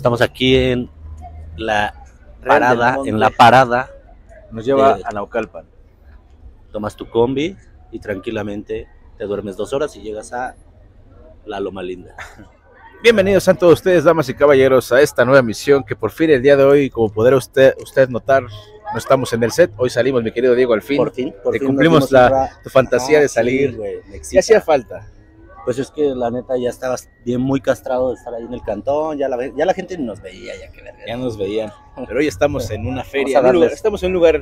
Estamos aquí en la parada. Nos lleva a Naucalpan. Tomas tu combi y tranquilamente te duermes 2 horas y llegas a la Loma Linda. Bienvenidos a todos ustedes, damas y caballeros, a esta nueva misión que por fin el día de hoy, como podrá usted notar, no estamos en el set. Hoy salimos, mi querido Diego, al fin. Por fin cumplimos tu fantasía de salir. Sí, güey, ¿Qué hacía falta? Pues es que la neta ya estabas bien muy castrado de estar ahí en el cantón, ya la gente nos veía, ya que verga. Ya nos veían, pero hoy estamos en una feria, darles. estamos en un lugar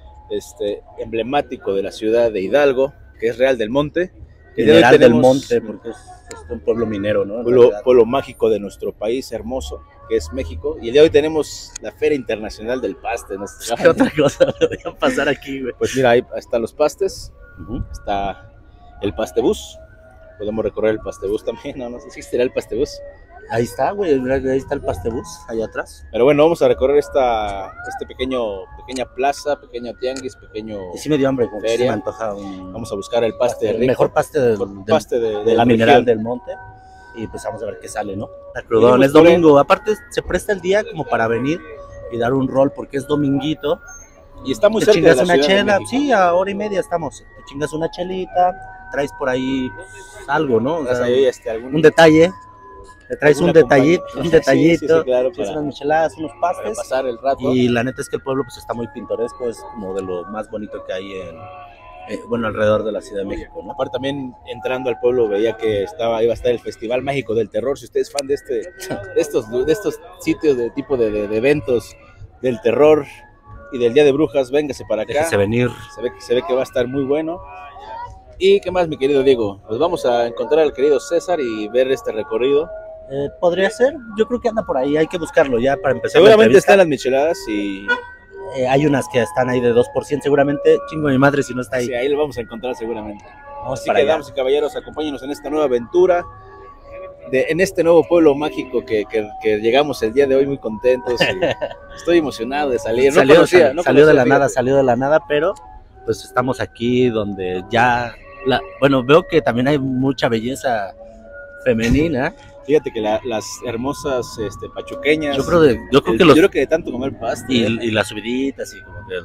emblemático de la ciudad de Hidalgo, que es Real del Monte. General del Monte, porque es un pueblo minero, ¿no? Pueblo mágico de nuestro país hermoso, que es México. Y el día de hoy tenemos la Feria Internacional del Paste. ¿Qué otra cosa podría pasar aquí, güey? Pues mira, ahí están los pastes, está el pastebús. Podemos recorrer el pastebús también, no sé si existirá el pastebús. Ahí está, güey, ahí está el pastebús, allá atrás. Pero bueno, vamos a recorrer esta pequeña plaza, pequeño tianguis, Y sí me dio hambre, como feria. se me antoja Vamos a buscar el paste el rico, mejor paste de la Mineral del Monte. Y pues vamos a ver qué sale, ¿no? Está crudón, es domingo. Aparte se presta el día como para venir y dar un rol porque es dominguito. Y está muy te cerca chingas de la una Ciudad de chela, México. sí, a hora y media estamos. Te chingas una chelita, traes por ahí algo, ¿no? O sea, algún un detalle. Te traes un detallito, Sí, claro, tienes unas micheladas, unos pastes. para pasar el rato. Y la neta es que el pueblo pues está muy pintoresco, es como de lo más bonito que hay alrededor de la Ciudad de México, ¿no? Aparte también entrando al pueblo veía que iba a estar el Festival Mágico del Terror. Si usted es fan de estos sitios de tipo de eventos del terror y del Día de Brujas, véngase para acá. Déjese venir. Se ve que va a estar muy bueno. ¿Y qué más, mi querido Diego? Pues vamos a encontrar al querido César y ver este recorrido. Podría ser, yo creo que anda por ahí, hay que buscarlo ya para empezar. Seguramente están las micheladas y... hay unas que están ahí de 2%, seguramente, chingo mi madre si no está ahí. Sí, ahí lo vamos a encontrar seguramente. Vamos Así para que, allá. damas y caballeros, acompáñenos en esta nueva aventura, en este nuevo pueblo mágico que llegamos el día de hoy muy contentos. Y estoy emocionado de salir. Salió de la nada, pero pues estamos aquí donde ya... veo que también hay mucha belleza femenina. Fíjate que las hermosas pachuqueñas. Yo creo que de tanto comer paste. Y las subiditas y como que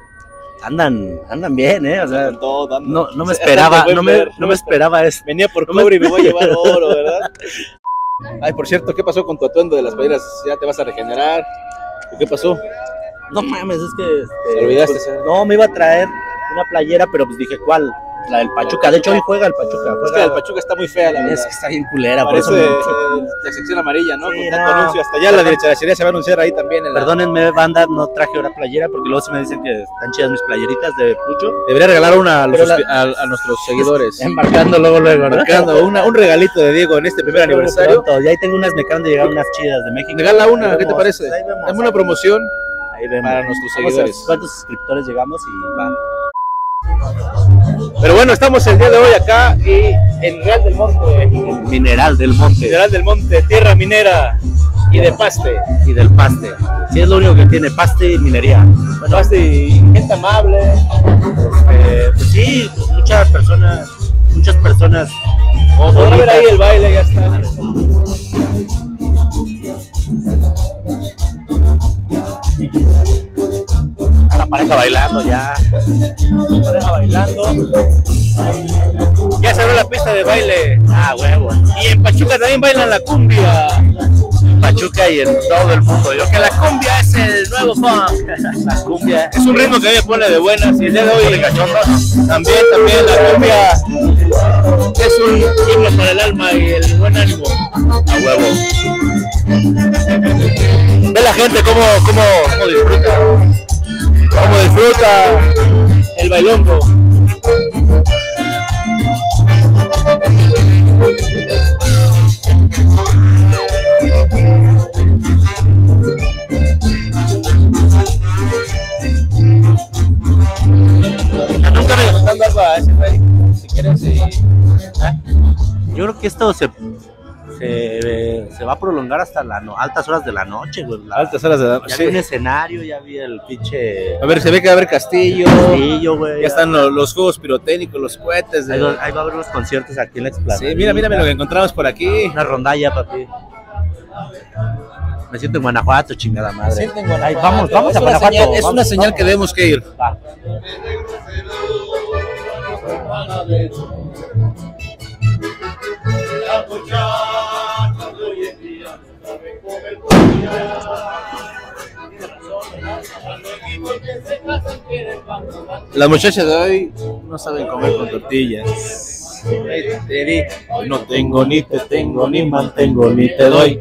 andan bien, o sea, con todo, no me esperaba, no me esperaba eso. Venía por cobre y me voy a llevar oro, ¿verdad? Ay, por cierto, ¿qué pasó con tu atuendo de las playeras? ¿Ya te vas a regenerar? ¿O qué pasó? No mames, es que ¿Te olvidaste? pues, no, me iba a traer una playera, pero pues dije, ¿cuál? La del Pachuca. De hecho, hoy juega el Pachuca. Es que el Pachuca está muy fea, la verdad. Es que está bien culera. Parece por eso la sección amarilla, ¿no? Sí, Con tanto no. anuncio. Hasta ya la derecha se va a anunciar ahí también. Perdónenme, banda, no traje una playera porque luego se me dicen que están chidas mis playeritas de Pucho. Debería regalar una a nuestros seguidores. Embarcando luego, ¿no? Embarcando un regalito de Diego en este primer aniversario. Ya ahí tengo unas, me acaban de llegar unas chidas de México. Regala una, ¿qué te parece? Ahí vemos. Dame una promoción Ahí vemos. para nuestros Vamos a ver seguidores. ¿Cuántos suscriptores llegamos? Y va. Pero bueno, estamos el día de hoy acá y en Real del Monte. Mineral del Monte. Mineral del Monte, tierra minera y de paste. Y del paste. Sí, es lo único que tiene, paste y minería. Bueno, paste y gente amable. Pues sí, muchas personas. Vamos a ver ahí el baile, ya está. La pareja bailando ya. La pareja bailando. Ya se abrió la pista de baile. Ah, huevo. Y en Pachuca también bailan la cumbia. Pachuca y en todo el mundo. Yo Que la cumbia es el nuevo funk. la cumbia Es un ritmo que a mí me pone de buenas. Y el día de hoy también la cumbia es un himno para el alma y el buen ánimo. a huevo. Ve la gente cómo disfruta. Cómo disfruta el bailongo. Nunca me contando algo a ese güey. Si quieres, Yo creo que esto se va a prolongar hasta altas horas de la noche, güey. altas horas de la Ya vi un escenario, ya vi el pinche... A ver, se ve que va a haber castillo. castillo, güey. Ya están los juegos pirotécnicos, los cohetes. Ahí va a haber unos conciertos aquí en la explanada. Sí, mira lo que encontramos por aquí. Una rondalla, papi. Me siento en Guanajuato, chingada madre. Me siento en Guanajuato. Ay, vamos a Guanajuato. Es una señal que debemos que ir. Va. Las muchachas de hoy no saben comer con tortillas. Hoy no tengo, ni te tengo, ni mantengo, ni te doy.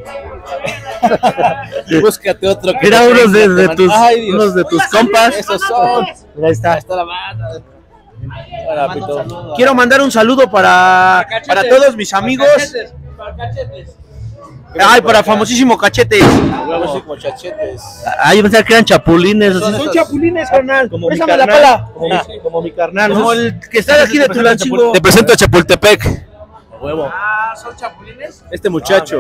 Búscate otro que Mira, unos de tus compas. Esos son. Mira, ahí está. Ahí está la banda. Hola, Pito. Quiero mandar un saludo para todos mis amigos. Ay, para famosísimo Cachetes. Huevos y muchachetes. Yo pensaba que eran chapulines. Son chapulines, carnal. Como mi Pésame la carnal. pala. Como mi carnal. Como el que está de aquí de Tulancingo. Te presento a Chapultepec. Huevo. ¿Son chapulines? Este muchacho.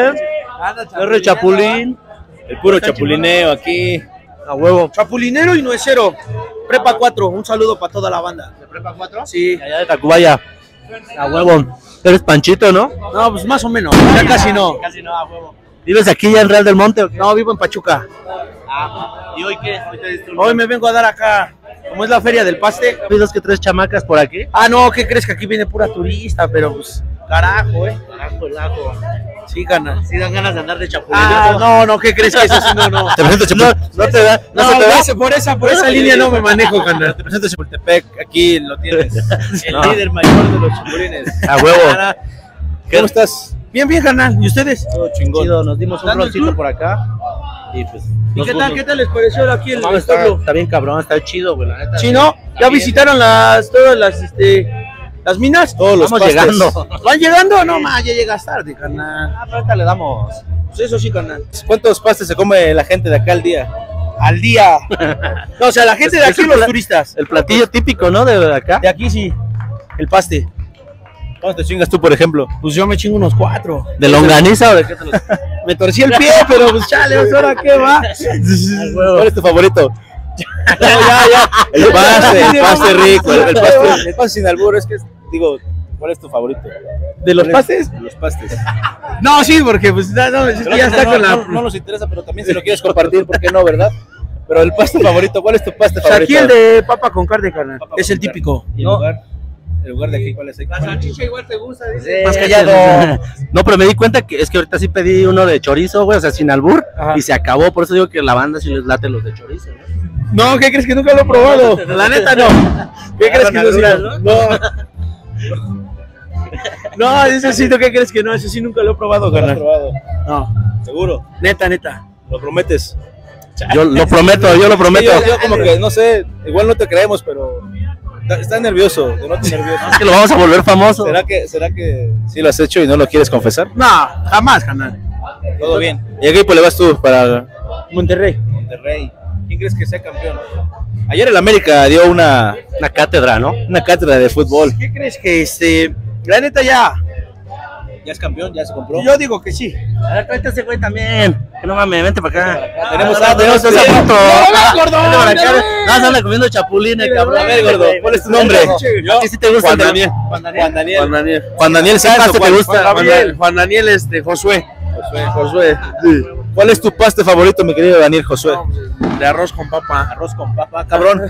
R Chapulín. El puro chapulineo aquí. A huevo. Chapulinero y nuecero. Prepa 4. Un saludo para toda la banda. ¿De Prepa 4? Sí. Allá de Tacubaya. A huevo. Eres Panchito, ¿no? No, pues más o menos. Ya casi no. Casi no, a huevo. ¿Vives aquí ya en Real del Monte o qué? No, vivo en Pachuca. ¿Y hoy qué? Hoy me vengo a dar acá. Como es la feria del paste. ¿Hay 2 que 3 chamacas por aquí? No, ¿qué crees? Que aquí viene pura turista, pero pues, carajo, Carajo, el ajo. Sí, gana. Sí dan ganas de andar de chapulín. No, ¿qué crees que eso sí? No. Te presento a Chapultepec. No te da. No, se te da. por esa línea no me manejo, carnal. Te presento a Chapultepec. Aquí lo tienes. El No. líder mayor de los chapulines. A huevo. ¿Cómo estás? Bien, carnal. ¿Y ustedes? Todo chingón. Chido, nos dimos un ¿Dando el rolcito tour? por acá. Y pues. ¿Y qué tal les pareció aquí el Está pueblo? bien cabrón, está chido, güey, la neta. ¿Chino? ¿Ya Está bien. visitaron todas las minas? Todos los Vamos pastes. llegando. ¿Van llegando? No, ma, ya llegas tarde, carnal. Pero ahorita le damos. Pues eso sí, carnal. ¿Cuántos pastes se come la gente de acá al día? Al día. No, o sea, la gente de aquí, los turistas. El platillo típico, ¿no? De acá. De aquí sí. El paste. ¿Cuántos te chingas tú, por ejemplo? Pues yo me chingo unos 4. ¿De longaniza o de qué te los.? Me torcí el pie, pero pues chale, pues, ¿ahora qué va? ¿Cuál es tu favorito? Ya. El paste rico, el paste sin albur. Es que, digo, ¿cuál es tu favorito? ¿De los pastes? De los pastes. No, sí, porque pues no, es que ya está con la... No nos interesa, pero también si lo quieres compartir, ¿por qué no, verdad? Pero el paste favorito, ¿cuál es tu paste O sea, favorito? aquí el de papa con carne, carnal. Papa Es con el carne. típico. ¿Y ¿No? el lugar de aquí cuál es? igual te gusta, Más callado. No, pero me di cuenta que es que ahorita sí pedí uno de chorizo, güey, o sea, sin albur. Ajá. Y se acabó, por eso digo que la banda sí les late los de chorizo, ¿no? No, ¿qué crees que nunca lo he probado? La neta no. ¿Qué crees que no? No, ese sí, ¿qué crees que no? Ese sí nunca lo he probado, ¿No lo has carnal. probado? No, ¿Seguro? neta. ¿Lo prometes? Yo lo prometo, yo lo prometo. Yo como que, no sé, igual no te creemos, pero estás nervioso, te notas nervioso. Es que lo vamos a volver famoso. ¿Será que sí lo has hecho y no lo quieres confesar? No, jamás, carnal. Todo bien. ¿Y a qué equipo le vas tú para Monterrey. Monterrey? ¿Quién crees que sea campeón? Ayer el América dio una cátedra, ¿no? cátedra de fútbol. ¿Qué crees que la neta ya? ¿Ya es campeón? ¿Ya se compró? Yo digo que sí. A ver, tráete ese güey también. Que no mames, vente para acá. Tenemos tenemos esa bien. foto. gordo, Vente para acá. no, No, se anda comiendo chapulines, cabrón. A ver, gordo, ¿cuál es tu nombre? ¿A ti sí te gusta? Juan Daniel. Juan Daniel, ¿sí paste te gusta? Juan Daniel, Josué. ¿Cuál es tu paste favorito, mi querido Daniel Josué? De arroz con papa. Arroz con papa, cabrón.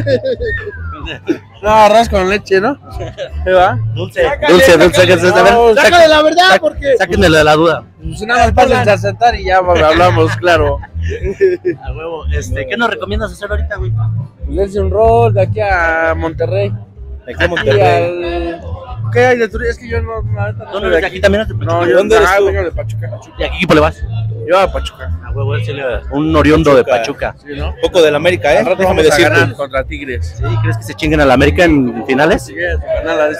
No, arroz con leche, ¿no? ¿Qué va? Dulce. A ver, Sácale la verdad, porque sáquenle de la duda. pues nada más pasen a sentar y ya hablamos, claro. A huevo. ¿Qué nos recomiendas hacer ahorita, güey? Pues dense un rol de aquí a Monterrey. ¿De qué Monterrey? ¿Qué hay de turismo? Es que yo no, la neta, no ¿Dónde soy eres? ¿Aquí también eres de Pachuca? No, yo ¿Dónde eres tú? vengo de Pachuca. ¿Y a qué equipo le vas? Yo a Pachuca. A huevo, un oriundo de Pachuca. Pachuca. Sí, ¿no? Poco del América, Al rato déjame vamos a ganar decirte. contra Tigres. ¿Sí? ¿Crees que se chinguen al América en finales? Sí, ganar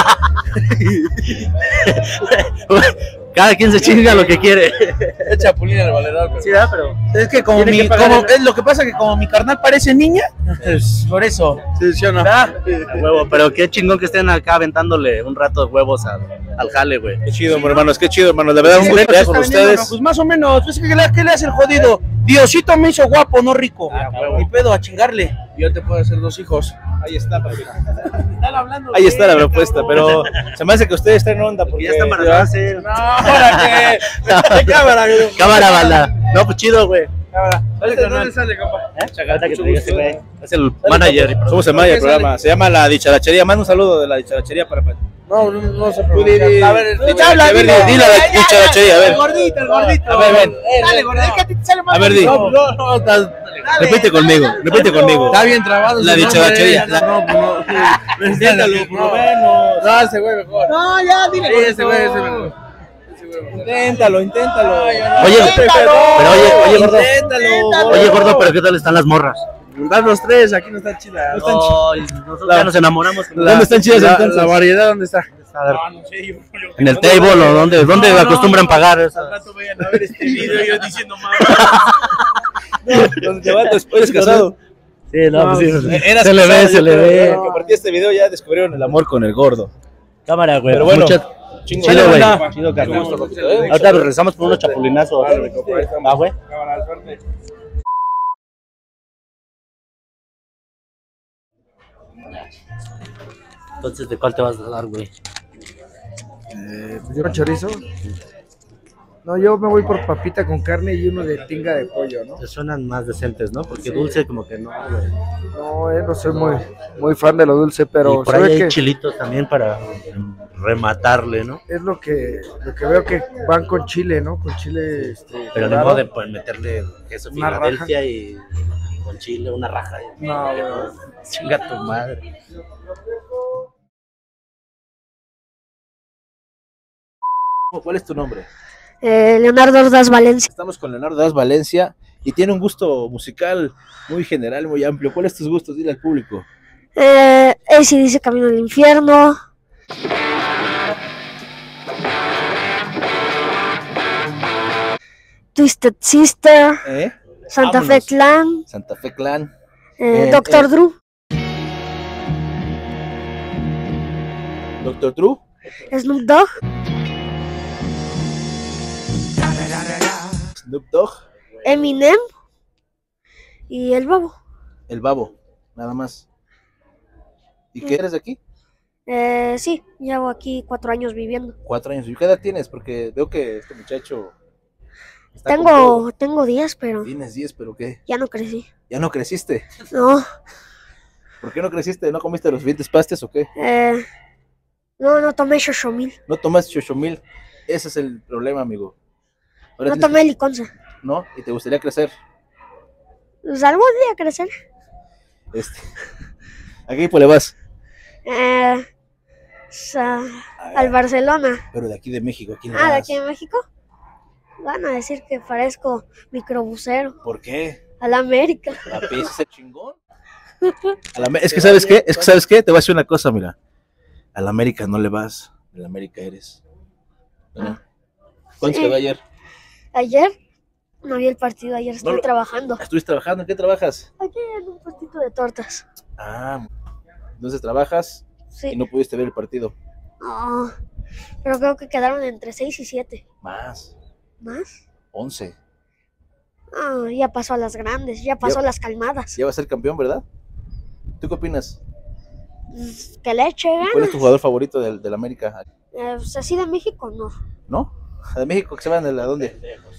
Cada quien se chinga lo que quiere. el chapulín al valedor. Sí, ¿verdad? Pero Es que como Tiene que pagar lo que pasa es que como mi carnal parece niña, pues, por eso. Sí, o no. a huevo, pero qué chingón que estén acá aventándole un rato de huevos al jale, güey. Qué chido, hermanos, qué chido, hermanos. La verdad, un Sí, gusto pues, estar con está vendiendo, ustedes. ¿no? Pues más o menos, pues, ¿qué le hace el jodido? Diosito me hizo guapo, no rico. Ni pedo, a chingarle. Yo te puedo hacer 2 hijos. Ahí está, papi. Ahí está la propuesta, pero se me hace que ustedes están en onda porque Ya está embarazada. No, ¿para qué? Cámara, Cámara, banda. No, pues chido, güey. ¿Dónde sale, compa? Ahorita que te diga ese güey. Es el manager. Somos el manager del programa. Se llama La Dicharachería. Manda un saludo de La Dicharachería para... No se Di la Dicharachería, a ver. El gordito. A ver, ven. Dale, gordito, que a ti te sale más. A ver, di. No. Repite conmigo. Está bien trabado. La Dicharachería. Inténtalo, por lo menos. No, ese güey mejor. No, ya, dile. Ese güey mejor. Inténtalo. Oye, oye, gordo. Oye, gordo, pero ¿qué tal están las morras? Dan los tres, aquí no están chidas. Nosotros ya nos enamoramos. ¿Dónde están chidas entonces? La variedad, ¿dónde está? No sé, en el table o dónde acostumbran pagar. Rato vayan a ver este video yo diciendo más. ¿Dónde te vas después casado? Sí, no, pues sí. Se le ve. ve. A partir de este video ya descubrieron el amor con el gordo. Cámara, güey. Pero bueno, chido, güey. Chido, carnal. Ahorita regresamos por unos chapulinazos. Va, güey. Entonces, ¿de cuál te vas a dar, güey? Pues yo chorizo. No, yo me voy por papita con carne y uno de tinga de pollo, ¿no? Te suenan más decentes, ¿no? Porque dulce como que no, güey. No, no soy muy fan de lo dulce, pero y por ahí hay chilitos también para rematarle, ¿no? Es lo que veo que van con chile, ¿no? Con chile, pero ni modo de meterle queso Filadelfia y con chile, una raja. No, chinga tu madre. ¿Cuál es tu nombre? Leonardo Ordaz Valencia. Estamos con Leonardo Ordaz Valencia y tiene un gusto musical muy general, muy amplio. ¿Cuáles son tus gustos? Dile al público. AC dice Camino al Infierno. Twisted Sister. Santa Fe Clan. Santa Fe Clan. Dr. Drew. Dr. Drew. Snoop Dogg. Snoop Dogg. Eminem. Y el Babo. El Babo, nada más. ¿Y qué eres de aquí? Sí, llevo aquí 4 años viviendo. 4 años. ¿Y qué edad tienes? Porque veo que este muchacho... Tengo 10, pero... Tienes 10, ¿pero qué? Ya no crecí. ¿Ya no creciste? No. ¿Por qué no creciste? ¿No comiste los siguientes pastes o qué? No tomé Xochomil. No tomaste Xochomil. Ese es el problema, amigo. Ahora no tomé Liconza. ¿No? ¿Y te gustaría crecer? Pues algún día crecer. ¿A qué equipo le vas? Al Barcelona. Pero de aquí de México. ¿De aquí de México? Van a decir que parezco microbusero. ¿Por qué? A la América. ¿La pieza es chingón? Es que ¿sabes qué? Te voy a decir una cosa, mira. A la América no le vas. A la América eres. ¿No? ¿Cuánto quedó ayer? ¿Ayer? No vi el partido ayer, estoy trabajando. ¿Estuviste trabajando? ¿En qué trabajas? Aquí en un puestito de tortas. Entonces trabajas y no pudiste ver el partido. No, pero creo que quedaron entre 6 y 7. ¿Más? 11. Ya pasó a las grandes, ya pasó a las calmadas. Ya va a ser campeón, ¿verdad? ¿Tú qué opinas? Que le eche ganas. ¿Cuál es tu jugador favorito del América? Pues así de México, no. ¿No? ¿De México que se van a dónde?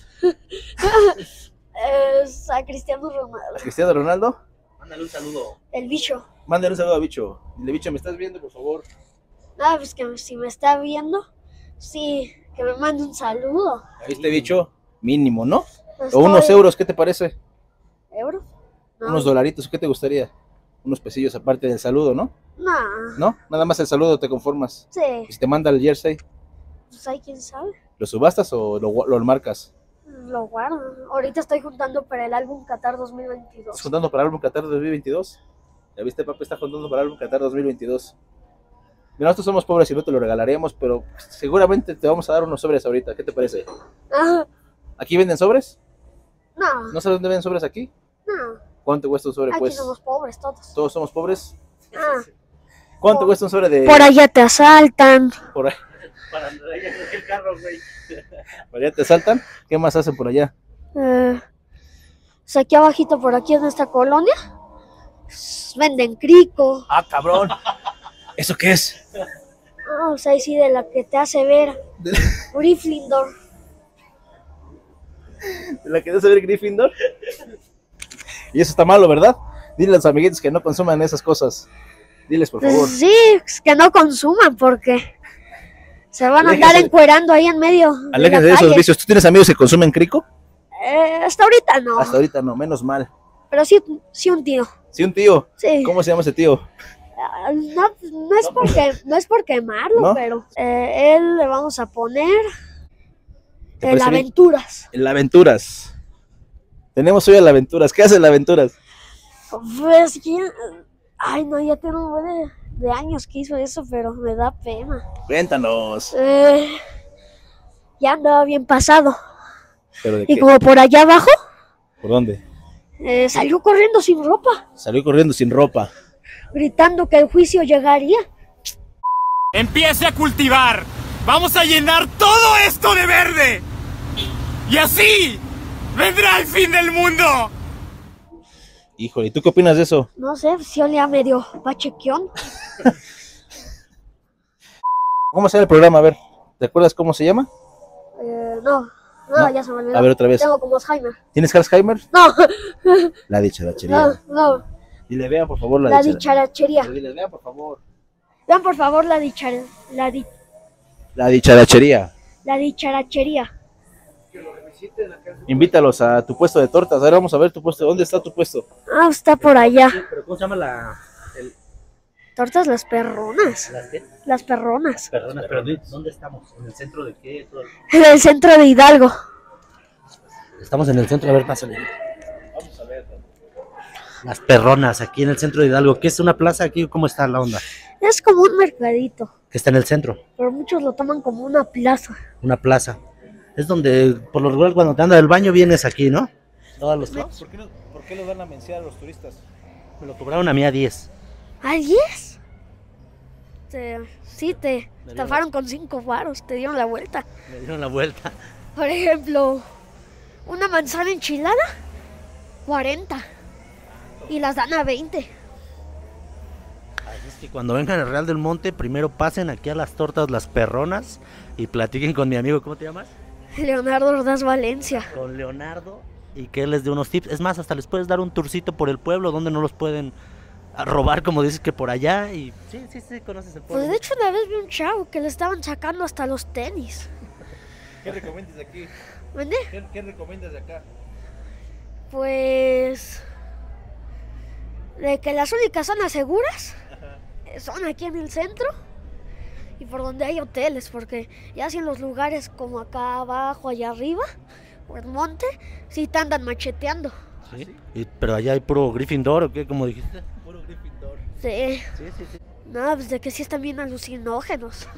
A Cristiano Ronaldo. ¿A Cristiano Ronaldo? Mándale un saludo. El Bicho. Mándale un saludo a Bicho. Dile, Bicho, ¿me estás viendo, por favor? Pues que si me está viendo, sí, que me mande un saludo. ¿Viste, Bicho? Mínimo, ¿no? O unos euros, ¿qué te parece? ¿Euros? No. Unos dolaritos, ¿qué te gustaría? Unos pesillos aparte del saludo, ¿no? ¿No? Nada más el saludo te conformas. Sí. ¿Y si te manda el jersey? Pues ahí quién sabe. ¿Lo subastas o lo marcas? Lo guardo. Ahorita estoy juntando para el álbum Qatar 2022. ¿Estás juntando para el álbum Qatar 2022? ¿Ya viste, papi? Está juntando para el álbum Qatar 2022. Mira, nosotros somos pobres y no te lo regalaremos, pero seguramente te vamos a dar unos sobres ahorita. ¿Qué te parece? ¿Aquí venden sobres? No. ¿No sabes dónde venden sobres aquí? No. ¿Cuánto cuesta un sobre, Aquí pues? somos pobres todos. ¿Todos somos pobres? ¿Cuánto cuesta un sobre de...? Por allá te asaltan. Por ahí. Para allá el carro, güey. ¿Por allá te asaltan? ¿Qué más hacen por allá? Pues aquí abajito, por aquí en esta colonia, venden crico. ¡Cabrón! ¿Eso qué es? Pues ahí sí, de la que te hace ver. Gryffindor. ¿La querías ver Gryffindor? Y eso está malo, ¿verdad? Dile a los amiguitos que no consuman esas cosas. Diles, por favor. Sí, que no consuman porque se van a andar Aléjense. encuerando ahí en medio de la Aléjense de esos calle. vicios. ¿Tú tienes amigos que consumen crico? Hasta ahorita no, Hasta ahorita no, menos mal. pero sí un tío. Sí, un tío. Sí. ¿Cómo se llama ese tío? No es por quemarlo, ¿No? pero él le vamos a poner ¿Te el parece bien? Aventuras. El Aventuras. Tenemos hoy el Aventuras. ¿Qué hace el Aventuras? Pues ay no, ya tengo un buen de años que hizo eso, pero me da pena. Cuéntanos. Ya andaba bien pasado. ¿Pero de Y qué? como por allá abajo, ¿Por dónde? salió corriendo sin ropa, Salió corriendo sin ropa. gritando que el juicio llegaría. Empiece a cultivar. Vamos a llenar todo esto de verde. Y así vendrá el fin del mundo. Híjole, ¿y tú qué opinas de eso? No sé, si olía medio pachequión. ¿Cómo se llama el programa? A ver, ¿te acuerdas cómo se llama? No, No. ya se me olvidó. A ver, otra vez. Tengo como Alzheimer. ¿Tienes Alzheimer? No, La dicharachería. no, Dile, vean por favor la dicharachería. Dile, vean por favor. Vean por favor la La dicharachería. dicharachería. Invítalos a tu puesto de tortas. A ver, vamos a ver tu puesto. ¿Dónde está tu puesto? Ah, está por allá. ¿Pero cómo se llama Tortas las perronas. las qué? Las perronas. Perdona, pero ¿dónde estamos? ¿En el centro de qué? En el centro de Hidalgo. Estamos en el centro, a ver, pásale. Vamos a ver. Las perronas, aquí en el centro de Hidalgo. ¿Qué es una plaza aquí? ¿Cómo está la onda? Es como un mercadito, Que está en el centro, pero muchos lo toman como una plaza. una plaza. Es donde, por lo regular, cuando te andas del baño, vienes aquí, ¿no? Todos los días. ¿Por qué los van a mencionar a los turistas? Me lo cobraron a mí a 10. ¿A 10? Sí, te estafaron con 5 varos, te dieron la vuelta. Me dieron la vuelta. Por ejemplo, una manzana enchilada, 40. Y las dan a 20. Así es que cuando vengan al Real del Monte, primero pasen aquí a las tortas Las Perronas y platiquen con mi amigo, ¿cómo te llamas? Leonardo Ordaz Valencia. Con Leonardo, y que él les dé unos tips. Es más, hasta les puedes dar un tourcito por el pueblo donde no los pueden robar, como dices que por allá. Y sí, conoces el pueblo. Pues de hecho una vez vi un chavo que le estaban sacando hasta los tenis. ¿Qué recomiendas de aquí? ¿Vende? ¿Qué recomiendas de acá? Pues de que las únicas zonas seguras son aquí en el centro y por donde hay hoteles, porque ya si en los lugares como acá abajo, allá arriba, o el monte, sí te andan macheteando. ¿Sí? Pero allá hay puro Gryffindor, ¿o qué? Como dijiste. Puro Gryffindor. Sí. Sí. No, pues de que sí están bien alucinógenos.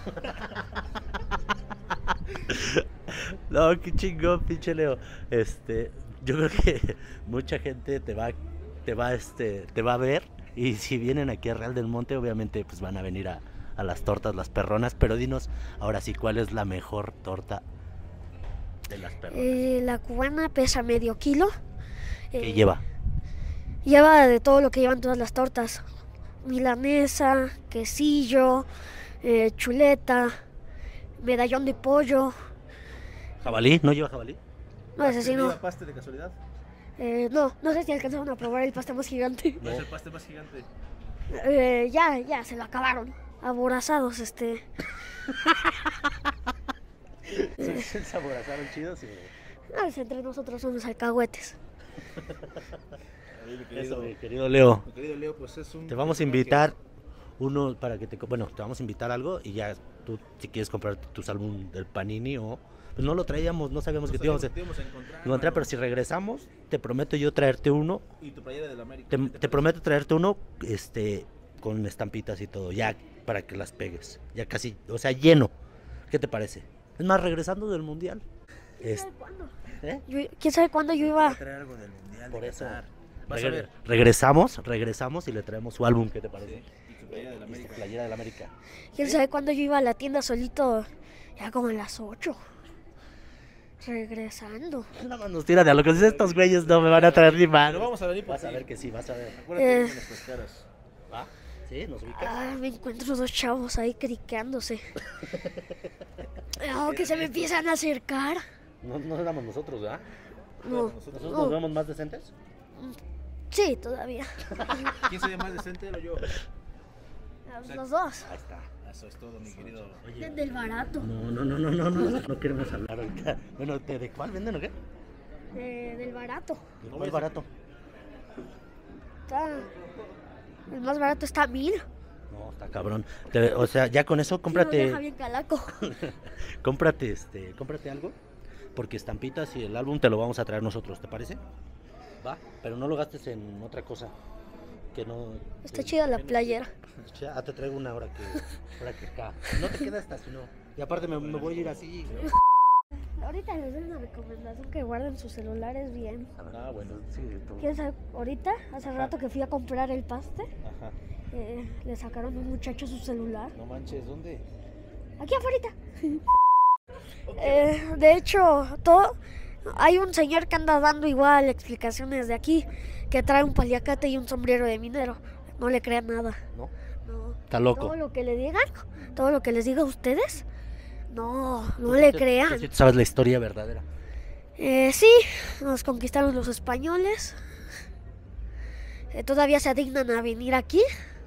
No, qué chingón, pinche Leo. Yo creo que mucha gente te va a ver, y si vienen aquí a Real del Monte, obviamente pues van a venir a las tortas Las Perronas, pero dinos ahora sí, ¿cuál es la mejor torta de Las Perronas? La cubana pesa medio kilo. ¿Qué lleva? Lleva de todo lo que llevan todas las tortas. Milanesa, quesillo, chuleta, medallón de pollo. ¿Jabalí? ¿No lleva jabalí? No, ese sí no. ¿Lleva paste de casualidad? No sé si alcanzaron a probar el pastel más gigante. No es el paste más gigante. Ya se lo acabaron. Aborazados, ¿Se saborazaron chidos? entre nosotros son los alcahuetes. Eso, mi querido Leo. Mi querido Leo, pues es un... Te vamos a invitar uno para que te vamos a invitar algo, y ya tú, si quieres comprar tus álbum del Panini, o pues no lo traíamos, no sabíamos que te íbamos a encontrar, pero si regresamos, te prometo yo traerte uno. Y tu playera del América. Te prometo traerte uno, con estampitas y todo, ya para que las pegues, ya casi, o sea, lleno. ¿Qué te parece? Es más, regresando del mundial. ¿Quién sabe cuándo? ¿Eh? ¿Quién sabe cuándo yo iba? Va a traer algo del mundial. Por de eso. Qatar. Vas a ver. Regresamos y le traemos su álbum, ¿qué te parece? Y tu playera del América. Playera del América. ¿Quién sabe cuándo yo iba a la tienda solito? Ya como a las 8. Regresando. Nada más nos tira de a lo que dicen estos güeyes, no me van a traer ni Pero mal. vamos a venir por Vas a ti. ver que sí, vas a ver. Acuérdate que vienen nuestras caras. ¿Va? ¿Sí? ¿Nos ubicas? Me encuentro dos chavos ahí criqueándose. No, que se me empiezan a acercar. No éramos nosotros, ¿verdad? No. ¿Nosotros No. nos vemos más decentes? Sí, todavía. ¿Quién se ve más decente, él o yo? Los dos. Ahí está. Eso es todo, mi querido. Oye, Del barato. no queremos hablar ahorita. Bueno, ¿de cuál venden o qué? Del barato. ¿De cuál barato? El más barato está a 1000. No, está cabrón. O sea, ya con eso Sí, nos cómprate, deja bien calaco. cómprate algo, porque estampitas y el álbum te lo vamos a traer nosotros, ¿te parece? Va, pero no lo gastes en otra cosa. Que no. Está chida la playera. Ya te traigo una hora que acá. No te queda esta, sino. Y aparte me voy a ir así. Ahorita les doy una recomendación que guarden sus celulares bien. Ah, bueno, sí. ¿Quién sabe? Ahorita, hace rato que fui a comprar el paste, Ajá. le sacaron a un muchacho su celular. No manches, ¿dónde? Aquí afuera. De hecho, hay un señor que anda dando igual explicaciones de aquí, que trae un paliacate y un sombrero de minero. No le crean nada. ¿No? No. Está loco. Todo lo que le digan, todo lo que les diga a ustedes, no le crean. ¿Tú sabes la historia verdadera? Sí, nos conquistaron los españoles. Todavía se dignan a venir aquí.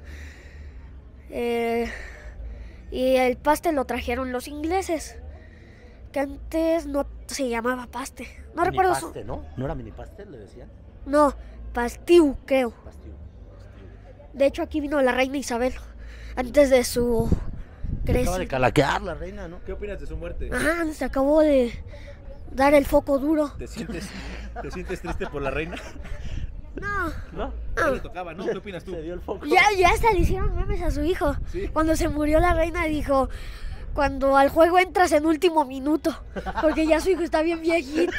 Y el paste lo trajeron los ingleses, que antes no se llamaba paste. No recuerdo su... Minipaste, ¿no? ¿No era minipaste, le decían? No, pastiu, creo. Pastiu. De hecho, aquí vino la reina Isabel antes de su Acaba de crecimiento. calaquear la reina, ¿no? ¿Qué opinas de su muerte? Ajá, se acabó de dar el foco duro. ¿Te sientes triste por la reina? No, ¿No? ¿Qué le tocaba, no? ¿Qué opinas tú? Se dio el foco. ya hasta le hicieron memes a su hijo. ¿Sí? Cuando se murió la reina dijo, cuando al juego entras en último minuto, porque ya su hijo está bien viejito.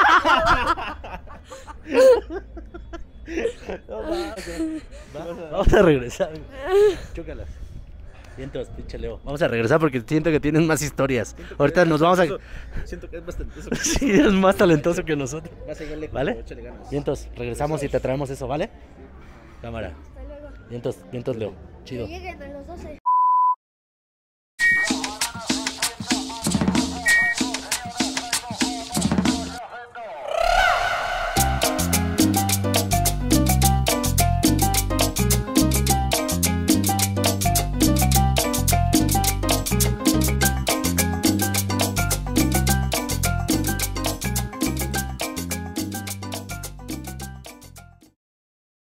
No, vamos a regresar. Chócalas. Vientos, pinche Leo. Vamos a regresar porque siento que tienen más historias. Ahorita nos vamos a... Siento que es más talentoso. Sí, es más talentoso que nosotros. Vas a llegar lejos, ¿Vale? pero échale ganas. Vientos, regresamos y te traemos eso, ¿vale? Cámara. Hasta luego. Vientos, Leo. Que Chido. lleguen a los 12.